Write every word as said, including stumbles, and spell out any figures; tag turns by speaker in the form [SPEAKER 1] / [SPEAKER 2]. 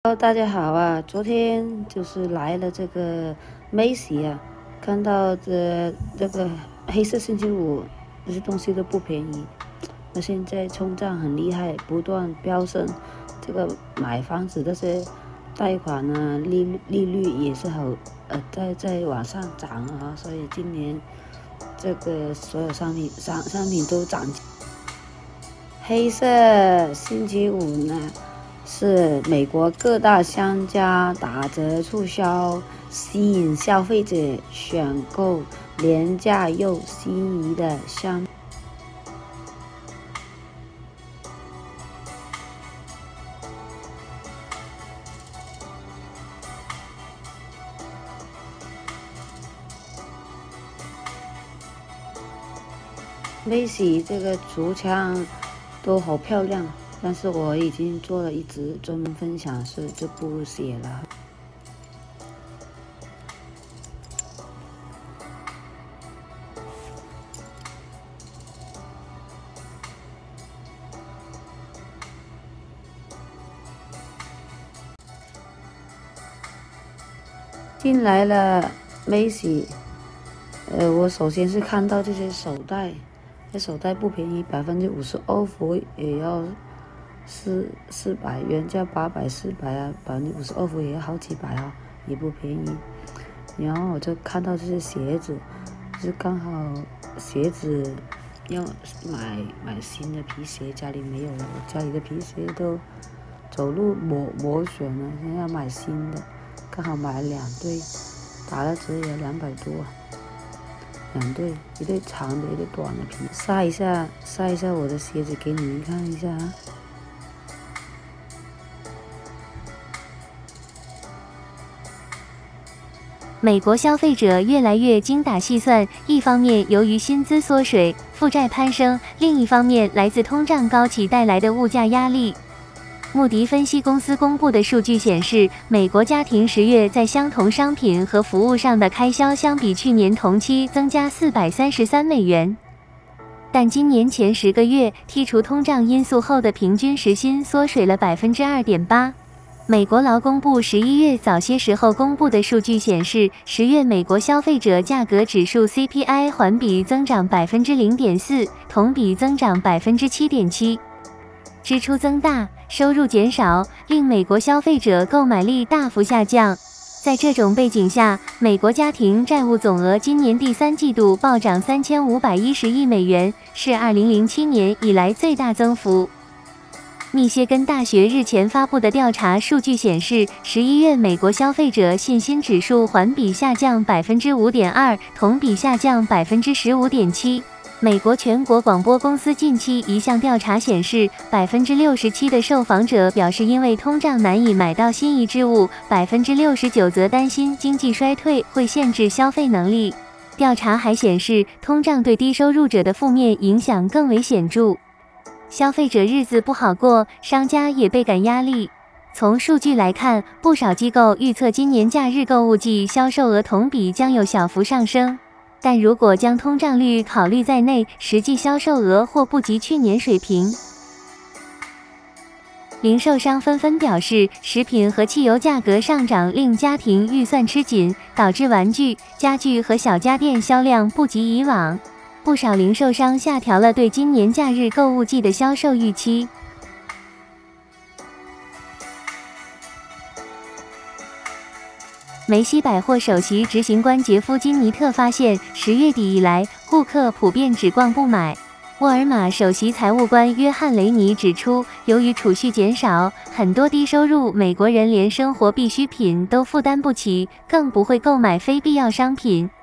[SPEAKER 1] Hello，大家好啊！昨天就是来了这个梅西啊，看到这这个黑色星期五，这些东西都不便宜。那现在通胀很厉害，不断飙升，这个买房子这些贷款呢，利利率也是好呃在在往上涨啊，所以今年这个所有商品商商品都涨。黑色星期五呢？是美国各大商家打折促销，吸引消费者选购廉价又心仪的商品。梅西这个橱窗都好漂亮。但是我已经做了一支专门分享，所以就不写了。进来了梅西，呃，我首先是看到这些手袋，这手袋不便宜，百分之五十 off 也要。四四百，原价八百四百啊，百分之五十 off 也要好几百啊，也不便宜。然后我就看到这些鞋子，就是刚好鞋子要买买新的皮鞋，家里没有了，我家里的皮鞋都走路磨磨损了，现在要买新的，刚好买了两对，打了折也两百多，两对，一对长的，一对短的皮。晒一下，晒一下我的鞋子给你们看一下啊。
[SPEAKER 2] 美国消费者越来越精打细算，一方面由于薪资缩水、负债攀升，另一方面来自通胀高企带来的物价压力。穆迪分析公司公布的数据显示，美国家庭十月在相同商品和服务上的开销相比去年同期增加四百三十三美元，但今年前十个月剔除通胀因素后的平均时薪缩水了 百分之二点八。美国劳工部十一月早些时候公布的数据显示，十月美国消费者价格指数 C P I 环比增长 百分之零点四， 同比增长 百分之七点七。支出增大，收入减少，令美国消费者购买力大幅下降。在这种背景下，美国家庭债务总额今年第三季度暴涨三千五百一十亿美元，是二零零七年以来最大增幅。密歇根大学日前发布的调查数据显示，十一月美国消费者信心指数环比下降 百分之五点二， 同比下降 百分之十五点七。美国全国广播公司近期一项调查显示， 百分之六十七 的受访者表示因为通胀难以买到心仪之物， 百分之六十九 则担心经济衰退会限制消费能力。调查还显示，通胀对低收入者的负面影响更为显著。消费者日子不好过，商家也倍感压力。从数据来看，不少机构预测今年假日购物季销售额同比将有小幅上升，但如果将通胀率考虑在内，实际销售额或不及去年水平。零售商纷纷表示，食品和汽油价格上涨令家庭预算吃紧，导致玩具、家具和小家电销量不及以往。不少零售商下调了对今年假日购物季的销售预期。梅西百货首席执行官杰夫·金尼特发现，十月底以来，顾客普遍只逛不买。沃尔玛首席财务官约翰·雷尼指出，由于储蓄减少，很多低收入美国人连生活必需品都负担不起，更不会购买非必要商品。